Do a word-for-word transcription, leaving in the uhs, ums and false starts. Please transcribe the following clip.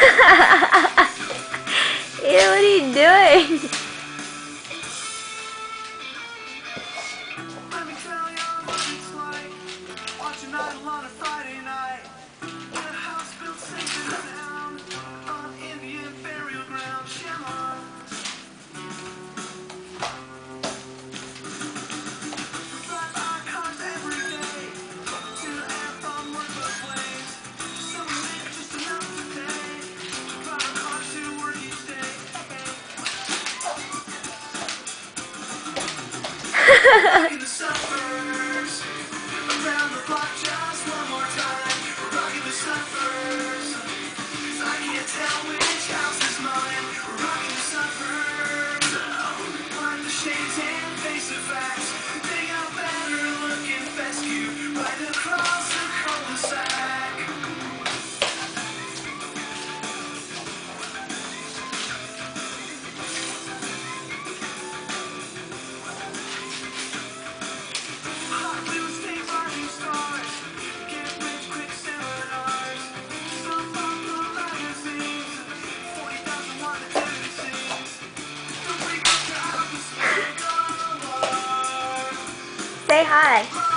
Ew, what are you doing? Let me tell you what it's like watching night alone on a Friday night in a house built safe and sound on Indian burial ground. Shimmer. We drive our cars every day to and from work but planes. So we make just enough to pay. Drive our cars to work each day. In the suburbs, around the block just one more time. We're rocking the suburbs, 'cause I can't tell which house is mine. We're rocking the suburbs, wipe the shades and face the facts. They got better looking fescue right across the cul-de-sac. Hot real estate rising stars, get rich quick seminars. Some popular magazines, forty thousand want to do things. The week after I was spent on a war. Say hi.